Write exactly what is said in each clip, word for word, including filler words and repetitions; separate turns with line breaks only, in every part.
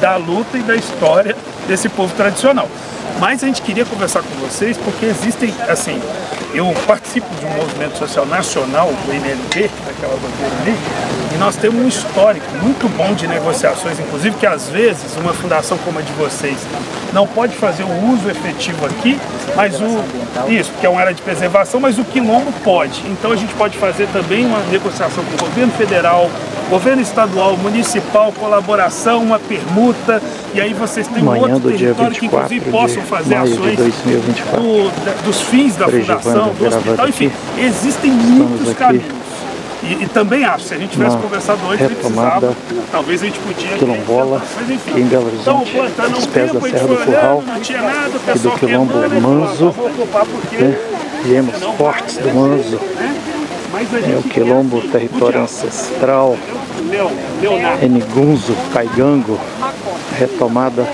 da luta e da história desse povo tradicional. Mas a gente queria conversar com vocês porque existem, assim, eu participo de um movimento social nacional, do M L B, daquela bandeira ali, e nós temos um histórico muito bom de negociações, inclusive que às vezes uma fundação como a de vocês não pode fazer o uso efetivo aqui, mas o, isso, porque é uma área de preservação, mas o quilombo pode. Então a gente pode fazer também uma negociação com o governo federal, governo estadual, municipal, colaboração, uma permuta, e aí vocês têm um outro território que inclusive possam fazer ações do, dos fins da fundação, do hospital, enfim, existem muitos caminhos. E, e também acho, se a gente tivesse conversado antes, ele precisava, talvez a gente podia...
Quilombola,
mas enfim.
em Belo Horizonte,
então,
os pés da Serra do Curral, e do Quilombo Manso, né? Viemos fortes do Manso, é o Quilombo, território ancestral, Enigunzo, Caigango, retomada,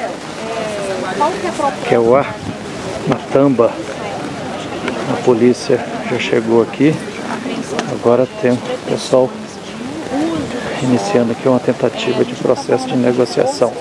Keuá, Matamba. A polícia já chegou aqui. Agora tem o pessoal iniciando aqui uma tentativa de processo de negociação.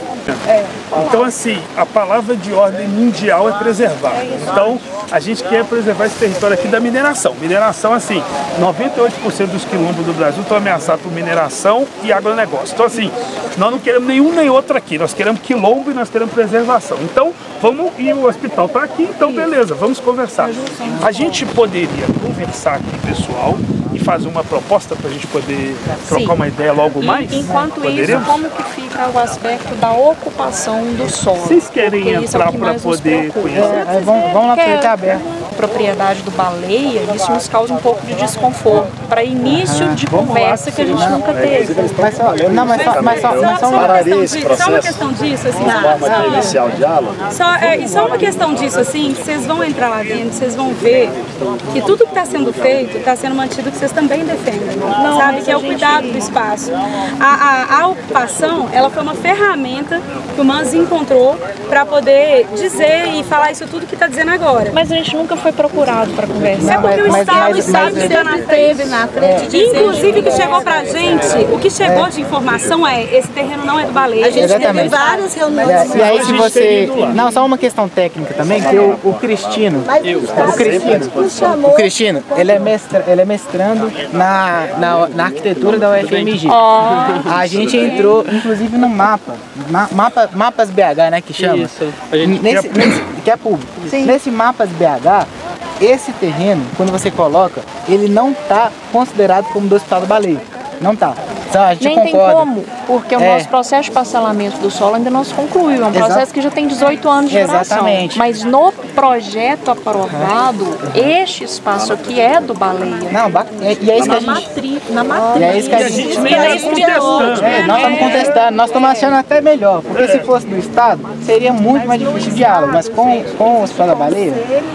Então, assim, a palavra de ordem mundial é preservar. Então, a gente quer preservar esse território aqui da mineração. Mineração, assim, noventa e oito por cento dos quilombos do Brasil estão ameaçados por mineração e agronegócio. Então, assim, nós não queremos nenhum nem outro aqui. Nós queremos quilombo e nós queremos preservação. Então, vamos, e o hospital está aqui, então beleza, vamos conversar. A gente poderia conversar com o pessoal e fazer uma proposta para a gente poder trocar Sim. uma ideia logo mais?
E, enquanto
Poderíamos?
isso, como que fica o aspecto da ocupação do solo?
Vocês querem entrar para poder conhecer?
É, é, vamos, vamos lá para ele, tá aberto.
Propriedade do Baleia, isso nos causa um pouco de desconforto para início ah, de conversa que a gente nunca teve.
Mas só, não, mas só, mas só, mas só,
uma, questão de,
só uma questão disso, assim,
uma forma de iniciar o diálogo.
Só, é, e só uma questão disso, assim, vocês vão entrar lá dentro, vocês vão ver que tudo que está sendo feito está sendo mantido, que vocês também defendem, não, sabe? Que é o cuidado do espaço. A, a, a ocupação, ela foi uma ferramenta que o Manso encontrou para poder dizer e falar isso tudo que está dizendo agora.
Mas a gente nunca foi procurado para conversar.
É porque
mas,
o Estado,
mas,
o Estado
mas,
está na frente, na frente é. Inclusive o que chegou pra gente, o que chegou é. de informação é, esse terreno não é do Baleia.
A gente teve várias reuniões.
E, e aí se você... Não, só uma questão técnica também, que o, o Cristino, o Cristino, o Cristino, ele é, mestra, ele é mestrando na, na, na arquitetura da U F M G. Oh. A gente entrou, inclusive, no mapa, ma, mapa mapas B H, né, que chama?
Isso. A gente
nesse,
quer...
nesse, que é público. Sim. Nesse mapas B H, esse terreno, quando você coloca, ele não está considerado como do Hospital da Baleia. Não está. Então, a gente
Nem
concorda.
tem como, porque o é. nosso processo de parcelamento do solo ainda não se concluiu. É um processo Exato. que já tem dezoito anos de duração.
Exatamente.
Mas no projeto aprovado, uhum. este espaço aqui é do Baleia.
Não, e é isso que a gente...
Matri... Na matriz.
E é isso que a gente...
E a gente contestando.
É, nós estamos contestando, nós estamos achando até melhor, porque se fosse do Estado, seria muito mais difícil o diálogo, mas com, com o Hospital da Baleia...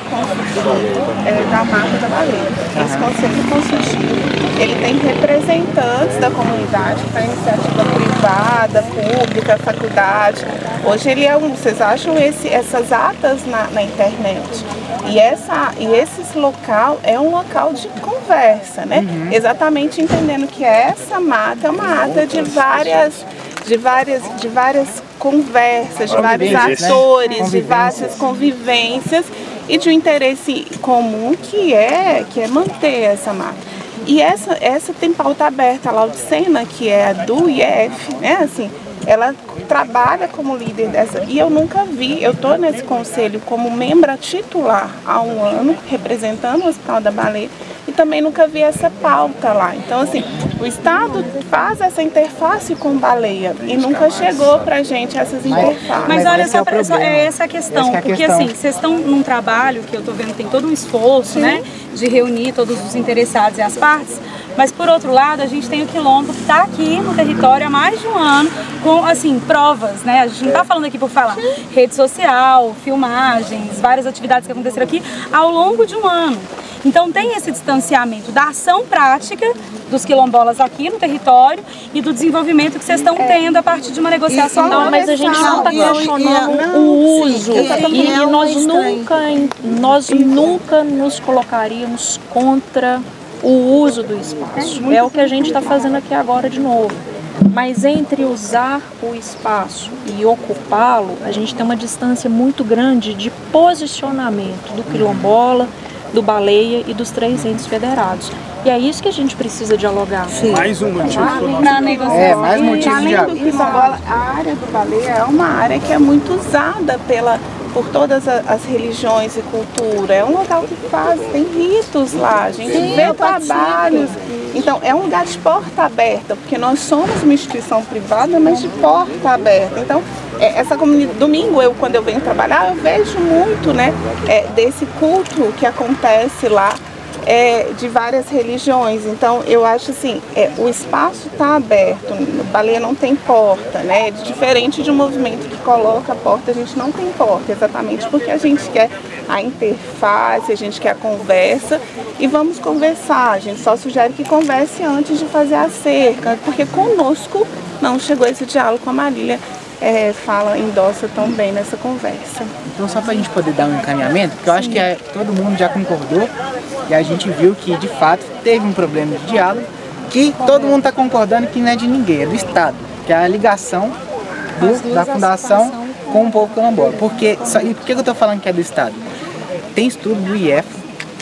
É, da Mata da Baleia. Esse conselho consultivo, ele tem representantes da comunidade, para iniciativa privada, pública, faculdade. Hoje ele é um, vocês acham esse, essas atas na, na internet. E, essa, e esse local é um local de conversa, né? Uhum. Exatamente entendendo que essa mata é uma ata de várias, de várias, de várias conversas, de vários atores, de várias convivências e de um interesse comum que é, que é manter essa mata. E essa, essa tem pauta aberta, a Laudicena, que é a do I F, né, assim, ela trabalha como líder dessa, e eu nunca vi, eu estou nesse conselho como membra titular há um ano, representando o Hospital da Baleia, e também nunca vi essa pauta lá. Então, assim, o Estado faz essa interface com Baleia e nunca chegou pra gente essas interfaces.
Mas, mas olha, só, é, só, é essa a questão, é a porque questão. assim, vocês estão num trabalho que eu tô vendo tem todo um esforço, Sim. né, de reunir todos os interessados e as partes, mas por outro lado, a gente tem o Quilombo que está aqui no território há mais de um ano, com, assim, provas, né, a gente não está falando aqui por falar, rede social, filmagens, várias atividades que aconteceram aqui ao longo de um ano. Então tem esse distanciamento da ação prática dos quilombolas aqui no território e do desenvolvimento que vocês estão é. tendo a partir de uma negociação.
Não, mas a gente não está questionando o uso. E, e nós, nunca, nós nunca nos colocaríamos contra o uso do espaço. É o que a gente está fazendo aqui agora de novo. Mas entre usar o espaço e ocupá-lo, a gente tem uma distância muito grande de posicionamento do quilombola, do Baleia e dos três entes federados. E é isso que a gente precisa dialogar.
Sim. Mais um motivo para o nosso...
Na negociação.
É, mais um motivo
Além
de
do quilombola, a área do Baleia é uma área que é muito usada pela, por todas as religiões e cultura. É um local que faz, tem ritos lá, a gente Sim, vê trabalhos. Então, é um lugar de porta aberta, porque nós somos uma instituição privada, mas de porta aberta. Então, é, essa comunidade, domingo, eu, quando eu venho trabalhar, eu vejo muito, né, é, desse culto que acontece lá. É, de várias religiões, então eu acho assim, é, o espaço está aberto, o Baleia não tem porta, né? Diferente de um movimento que coloca a porta, a gente não tem porta, exatamente porque a gente quer a interface, a gente quer a conversa e vamos conversar, a gente só sugere que converse antes de fazer a cerca, porque conosco não chegou esse diálogo com a Marília. É, fala, endossa tão bem nessa conversa.
Então, só para a gente poder dar um encaminhamento, porque eu Sim. acho que é, todo mundo já concordou e a gente viu que, de fato, teve um problema de diálogo, que todo mundo está concordando que não é de ninguém, é do Estado, que é a ligação do, da Fundação com o povo quilombola. Porque, só, e por que eu estou falando que é do Estado? Tem estudo do I E F,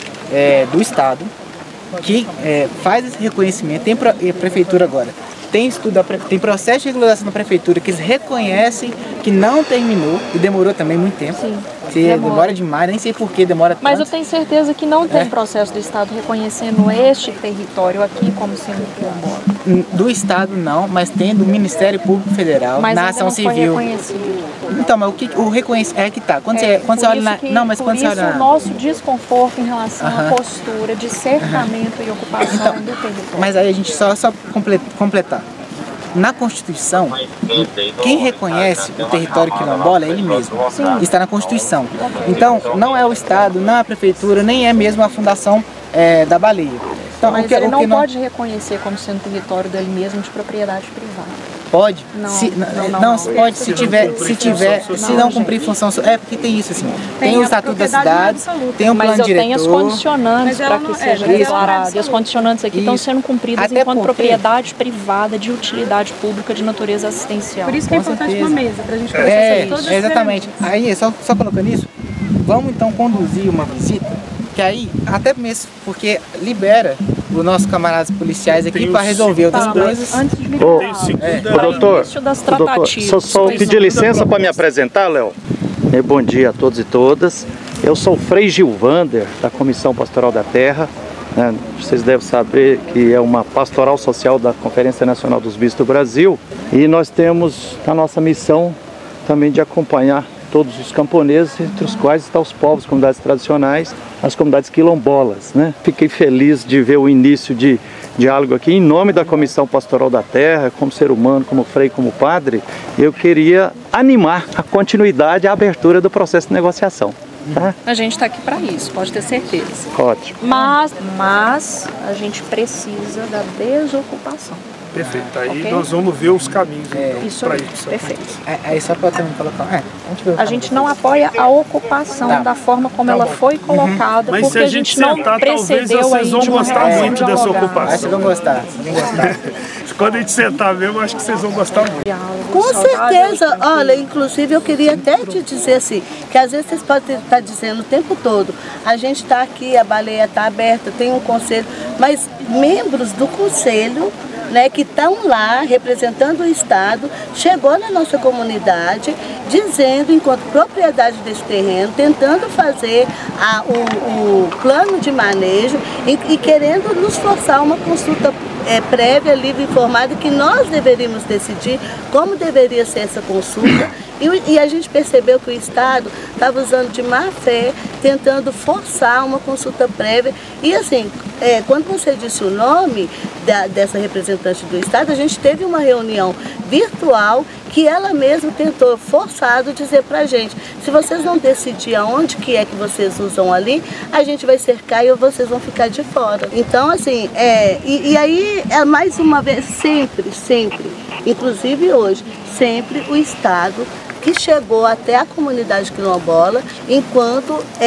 é, do Estado, que é, faz esse reconhecimento, tem a Prefeitura agora. Tem estudo, tem processo de regularização da prefeitura que eles reconhecem que não terminou e demorou também muito tempo. Sim, Se demora. demora demais, nem sei por que demora tanto.
Mas eu tenho certeza que não tem é. processo do Estado reconhecendo este território aqui como sendo quilombola.
Do Estado não, mas tem do Ministério Público Federal,
mas
na ação civil. Então, mas o que o reconhece é que tá. Quando é, você, quando você olha na,
que,
não, mas quando você olha
na... o nosso desconforto em relação uh-huh. à postura de cercamento uh-huh. e ocupação então, do território.
Mas aí a gente só só completar. Na Constituição, quem reconhece o território quilombola é ele mesmo. Sim. Está na Constituição. Então, não é o Estado, não é a Prefeitura, nem é mesmo a Fundação é, da Baleia. Então,
Mas
o que,
ele
o
não
que
pode não... reconhecer como sendo território dele mesmo de propriedade privada.
Pode.
Não,
se,
não, não,
não,
não.
pode se tiver, se tiver, se não cumprir função social. É porque tem isso assim. Tem, tem o Estatuto da Cidade, tem um plano
mas eu
diretor.
Tenho as condicionantes para que seja
é,
declarado. E as condicionantes aqui isso. estão sendo cumpridas Até enquanto porque... propriedade privada de utilidade pública de natureza assistencial.
Por isso que é importante uma mesa para a gente conversar
é,
sobre todas
é, exatamente. Aí só só colocando isso, vamos então conduzir uma visita. Que aí, até mesmo porque libera os nossos camaradas policiais aqui para resolver outras tá, coisas.
Antes de me
Ô, é. doutor, doutor, só, só pedir licença para me apresentar, Léo. É, bom dia a todos e todas. Eu sou o Frei Gilvander, da Comissão Pastoral da Terra. Né? Vocês devem saber que é uma pastoral social da Conferência Nacional dos Bispos do Brasil. E nós temos a nossa missão também de acompanhar todos os camponeses, entre os quais estão os povos, comunidades tradicionais, as comunidades quilombolas, né? Fiquei feliz de ver o início de diálogo aqui em nome da Comissão Pastoral da Terra, como ser humano, como frei, como padre. Eu queria animar a continuidade, a abertura do processo de negociação. Tá?
A gente está aqui para isso, pode ter certeza.
Ótimo.
Mas, mas a gente precisa da desocupação.
Perfeito, aí okay. nós vamos ver os caminhos
é, então,
isso, para isso.
Perfeito.
É, aí só para também colocar. É,
a gente, a gente não apoia a ocupação tá. da forma como tá ela foi colocada, uhum. porque a gente, a gente sentar, não precedeu
vocês vão gostar
é,
muito dessa ocupação.
Aí vocês vão gostar, vocês vão gostar.
Quando a gente sentar mesmo, acho que vocês vão gostar muito.
Com certeza, olha, inclusive eu queria até te dizer assim, que às vezes vocês podem estar dizendo o tempo todo, a gente está aqui, a Baleia está aberta, tem um conselho, mas membros do conselho, né, que estão lá representando o Estado, chegou na nossa comunidade dizendo, enquanto propriedade desse terreno, tentando fazer a, o, o plano de manejo e, e querendo nos forçar uma consulta é, prévia, livre e informada, que nós deveríamos decidir como deveria ser essa consulta. E, e a gente percebeu que o Estado estava usando de má fé, tentando forçar uma consulta prévia. E assim, é, quando você disse o nome da, dessa representante do Estado, a gente teve uma reunião virtual que ela mesma tentou, forçado, dizer pra gente, se vocês não decidirem aonde que é que vocês usam ali, a gente vai cercar e vocês vão ficar de fora. Então, assim, é, e, e aí, é mais uma vez, sempre, sempre, inclusive hoje, sempre o Estado que chegou até a comunidade quilombola enquanto é,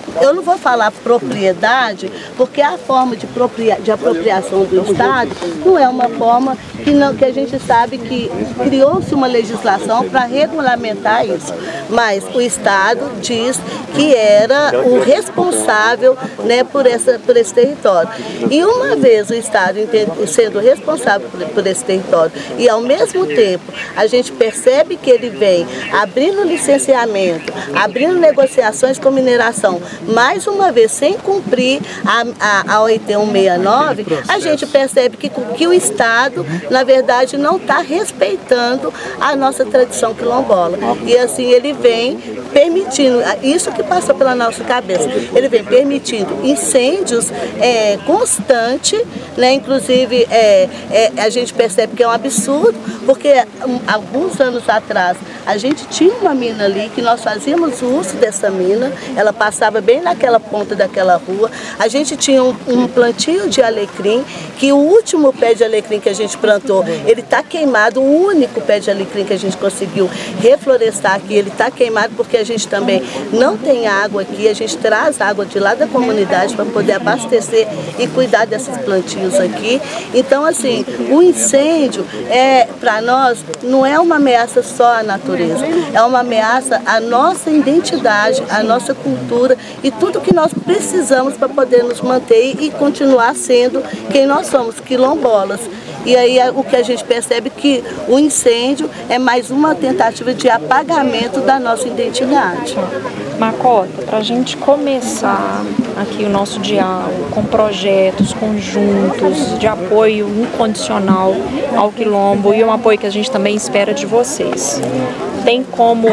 eu não vou falar propriedade, porque a forma de, propria, de apropriação do Estado não é uma forma que, não, que a gente sabe que criou-se uma legislação para regulamentar isso. Mas o Estado diz que era o responsável, né, por, essa, por esse território. E uma vez o Estado sendo responsável por, por esse território e ao mesmo tempo a gente percebe que ele vem abrindo licenciamento, abrindo negociações com mineração, mais uma vez sem cumprir a, a, a oito um seis nove, a gente percebe que, que o Estado, na verdade, não está respeitando a nossa tradição quilombola. E assim ele vem permitindo, isso que passou pela nossa cabeça, ele vem permitindo incêndios é, constantes, né? Inclusive é, é, a gente percebe que é um absurdo, porque um, alguns anos atrás a gente tinha uma mina ali, que nós fazíamos uso dessa mina, ela passava bem naquela ponta daquela rua, a gente tinha um, um plantio de alecrim, que o último pé de alecrim que a gente plantou, ele está queimado, o único pé de alecrim que a gente conseguiu reflorestar aqui, ele está queimado porque a gente também não tem água aqui, a gente traz água de lá da comunidade para poder abastecer e cuidar desses plantios aqui. Então, assim, o incêndio, é, para nós, não é uma ameaça só à natureza, é uma ameaça à nossa identidade, à nossa cultura e tudo que nós precisamos para poder nos manter e continuar sendo quem nós somos, quilombolas. E aí o que a gente percebe é que o incêndio é mais uma tentativa de apagamento da nossa identidade.
Macota, para a gente começar aqui o nosso diálogo com projetos conjuntos de apoio incondicional ao quilombo e um apoio que a gente também espera de vocês, tem como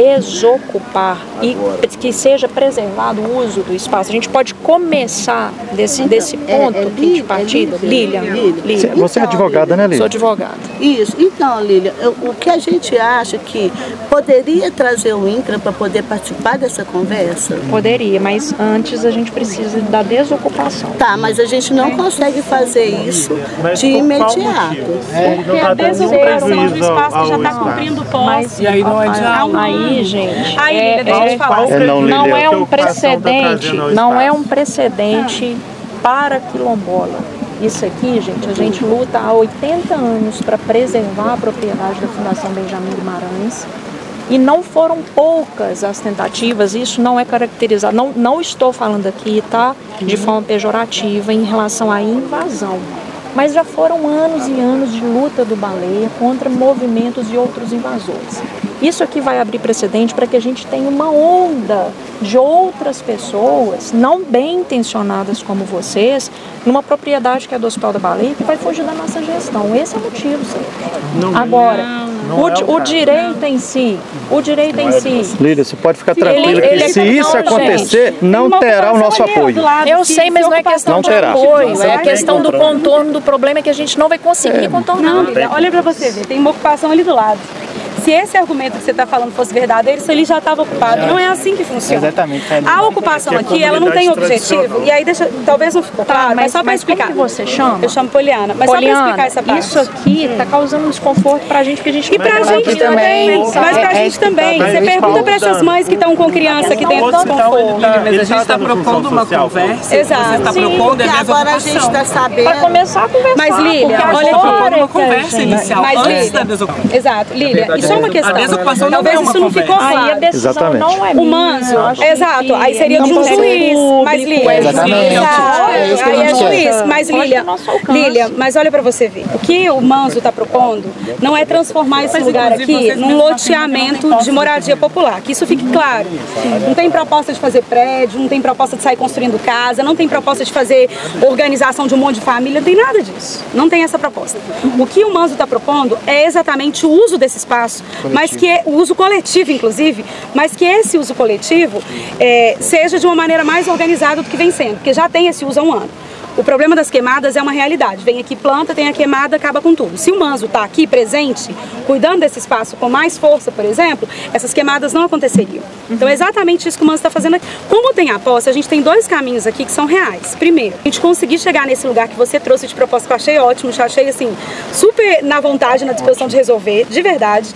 desocupar e que seja preservado o uso do espaço? A gente pode começar desse, desse ponto é, é, aqui de partida? É Lília, Lília.
Você é advogada, né, Lília?
Sou advogada.
Isso. Então, Lília, eu, o que a gente acha que poderia trazer o INCRA para poder participar dessa conversa?
Poderia, mas antes a gente precisa da desocupação.
Tá, mas a gente não consegue fazer isso de imediato.
É, porque a desocupação do espaço que já está cumprindo posse.
E aí não é diálogo.
Aí, gente,
aí,
é,
deixa eu te falar.
É, não,
não é um precedente, não é um precedente para quilombola. Isso aqui, gente, a gente luta há oitenta anos para preservar a propriedade da Fundação Benjamin Guimarães. E não foram poucas as tentativas, isso não é caracterizado, não, não estou falando aqui, tá, de forma pejorativa em relação à invasão. Mas já foram anos e anos de luta do Baleia contra movimentos e outros invasores. Isso aqui vai abrir precedente para que a gente tenha uma onda de outras pessoas, não bem intencionadas como vocês, numa propriedade que é do Hospital da Baleia, que vai fugir da nossa gestão. Esse é o motivo, senhor. Agora, o, o direito em si, o direito em si...
Lília, você pode ficar tranquila que
ele,
se
ele,
isso
não,
acontecer,
gente,
não terá o nosso apoio.
Eu sei, mas não é questão de apoio, é a questão do contorno do problema que a gente não vai conseguir contornar.
Não, Lília, olha pra você ver, tem uma ocupação ali do lado. Se esse argumento que você está falando fosse verdadeiro, isso ali já estava ocupado. Não é assim que funciona.
Exatamente.
A ocupação aqui, ela não tem objetivo. E aí, deixa, talvez não ficou claro, tá, mas, mas só para explicar.
Como que você chama?
Eu chamo Poliana. Mas
Poliana,
só para explicar essa parte.
Isso aqui está causando um desconforto para a gente, que a gente
E para a gente também. Mas para a gente também. Você pergunta para essas mães que estão com criança aqui dentro do desconforto.
Mas a gente está propondo uma conversa.
Exato.
Você está propondo a
E agora a gente está sabendo.
Para começar a conversar.
Mas, Lília,
olha
aqui.
propondo uma conversa inicial.
Mas,
antes da desocupação.
Exato. Lília, isso é uma questão.
Talvez
isso não ficou claro.
Aí a decisão
Exatamente.
não é
o Manso, exato, aí seria de um juiz, mas Lília,
Exatamente. É isso que a
aí é
gente quer.
juiz, mas Lília, Lília, mas olha pra você ver, o que o Manso tá propondo não é transformar esse lugar aqui num loteamento de moradia popular, que isso fique claro. Não tem proposta de fazer prédio, não tem proposta de sair construindo casa, não tem proposta de fazer organização de um monte de família, não tem nada disso, não tem essa proposta. O que o Manso tá propondo é exatamente o uso desse espaço, mas que é o uso coletivo, inclusive, mas que esse uso coletivo é, seja de uma maneira mais organizada do que vem sendo, porque já tem esse uso há um ano. O problema das queimadas é uma realidade. Vem aqui, planta, tem a queimada, acaba com tudo. Se o Manso está aqui presente, cuidando desse espaço com mais força, por exemplo, essas queimadas não aconteceriam. Então é exatamente isso que o Manso está fazendo aqui. Como tem a posse, a gente tem dois caminhos aqui que são reais. Primeiro, a gente conseguir chegar nesse lugar que você trouxe de proposta, que eu achei ótimo, eu achei assim, super na vontade, na disposição de resolver, de verdade.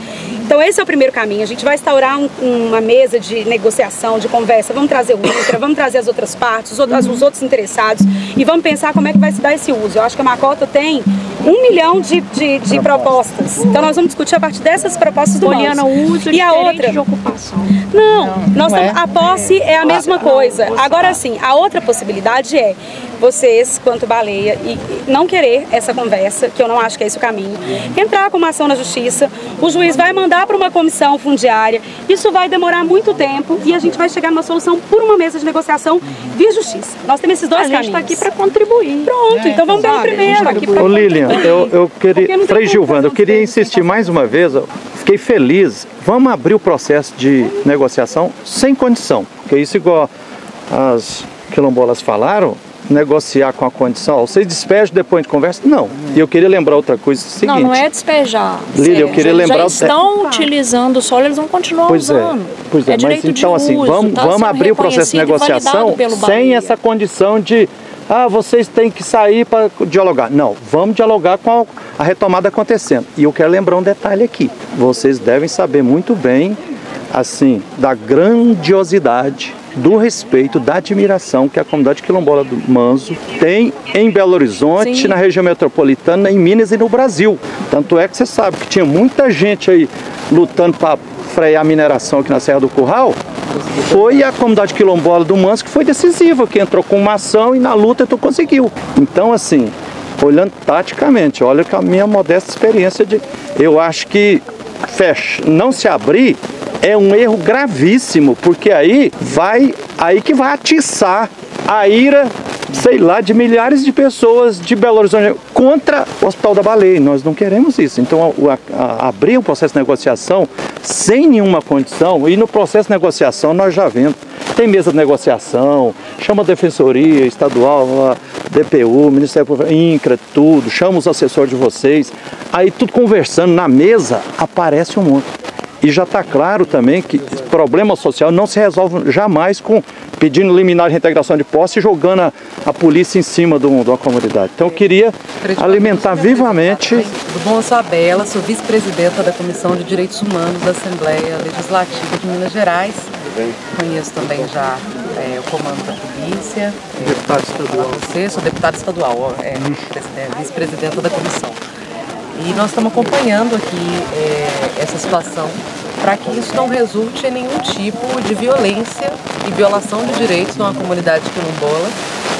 Então esse é o primeiro caminho, a gente vai instaurar um, uma mesa de negociação, de conversa, vamos trazer o INCRA, vamos trazer as outras partes, os outros, os outros interessados e vamos pensar como é que vai se dar esse uso. Eu acho que a Macota tem um milhão de, de, de propostas, então nós vamos discutir a partir dessas propostas do
Poliana, uso
e a outra
de ocupação.
Não,
não
nós
não
tam,
é.
a posse é a mesma coisa. Agora sim, a outra possibilidade é vocês, quanto baleia, e não querer essa conversa, que eu não acho que é esse o caminho, entrar com uma ação na justiça, o juiz vai mandar para uma comissão fundiária, isso vai demorar muito tempo e a gente vai chegar numa solução por uma mesa de negociação via justiça. Nós temos esses dois
a
caminhos.
A gente está aqui para contribuir.
Pronto, é, então vamos pelo primeiro. Tá
Ô Lilian, eu, eu queria, Frei Gilvando, eu queria insistir mais uma vez, eu fiquei feliz, vamos abrir o processo de negociação sem condição, porque isso igual as quilombolas falaram, negociar com a condição, vocês despejam depois de conversa? Não. E eu queria lembrar outra coisa, o seguinte...
Não, não é despejar.
Lília, eu queria
eles
lembrar...
já estão é... utilizando o solo, eles vão continuar
pois
usando.
É, pois é,
é
mas então assim,
uso,
vamos,
tá
vamos abrir o processo de negociação sem essa condição de ah, vocês têm que sair para dialogar. Não, vamos dialogar com a, a retomada acontecendo. E eu quero lembrar um detalhe aqui. Vocês devem saber muito bem, assim, da grandiosidade, do respeito, da admiração que a comunidade quilombola do Manzo tem em Belo Horizonte, sim, na região metropolitana, em Minas e no Brasil. Tanto é que você sabe que tinha muita gente aí lutando para frear a mineração aqui na Serra do Curral. Foi a comunidade quilombola do Manzo que foi decisiva, que entrou com uma ação e na luta tu conseguiu. Então, assim, olhando taticamente, olha que a minha modesta experiência de... Eu acho que fecha, não se abrir é um erro gravíssimo, porque aí vai, aí que vai atiçar a ira, sei lá, de milhares de pessoas de Belo Horizonte contra o Hospital da Baleia. Nós não queremos isso. Então, a, a, a, abrir um processo de negociação sem nenhuma condição, e no processo de negociação nós já vemos, tem mesa de negociação, chama a Defensoria Estadual, a D P U, Ministério Público, INCRA, tudo, chama os assessores de vocês, aí tudo conversando na mesa, aparece um monte. E já está claro também que problema social não se resolve jamais com pedindo liminar de reintegração de posse e jogando a, a polícia em cima de, um, de uma comunidade. Então eu queria alimentar vivamente...
Do Bom Sabela, sou vice-presidenta da Comissão de Direitos Humanos da Assembleia Legislativa de Minas Gerais. Conheço também já é, o comando da polícia.
Deputado é, estadual.
Você, sou deputada estadual, é, é, vice-presidenta da comissão. E nós estamos acompanhando aqui é, essa situação para que isso não resulte em nenhum tipo de violência e violação de direitos numa comunidade quilombola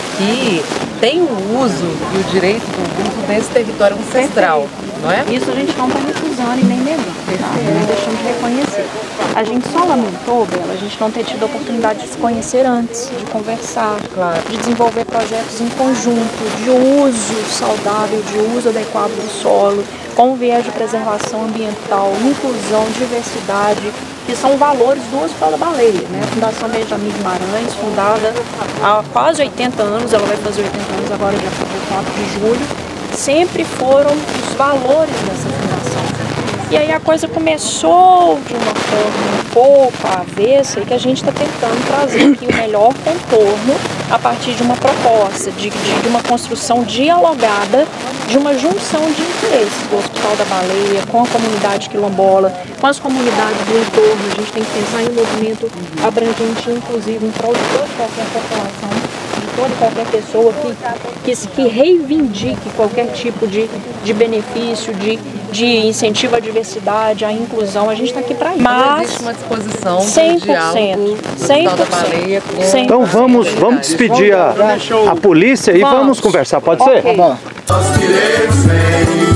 que tem o uso e o direito do uso desse território ancestral, não é?
Isso a gente não está recusando e nem negando, tá? Nem deixando de reconhecer. A gente só lamentou, Bela, a gente não ter tido a oportunidade de se conhecer antes, de conversar,
claro,
de desenvolver projetos em conjunto, de uso saudável, de uso adequado do solo, com viés de preservação ambiental, inclusão, diversidade, que são valores do Hospital da Baleia, né? A Fundação Benjamin Guimarães, fundada há quase oitenta anos, ela vai fazer oitenta anos agora, dia quatro de julho, sempre foram os valores dessa fundação. E aí a coisa começou de uma forma um pouco avessa e que a gente está tentando trazer aqui o melhor contorno a partir de uma proposta, de, de, de uma construção dialogada, de uma junção de interesses do Hospital da Baleia com a comunidade quilombola, com as comunidades do entorno. A gente tem que pensar em um movimento abrangente, inclusive, em prol de toda e qualquer população, de toda e qualquer pessoa que, que, que reivindique qualquer tipo de, de benefício, de, de incentivo à diversidade, à inclusão. A gente está aqui para isso.
Mas existe uma disposição
cem por cento, cem por cento,
da Baleia com...
Então vamos, vamos despedir a, a polícia e vamos, vamos conversar, pode
okay.
ser?
Os direitos vêm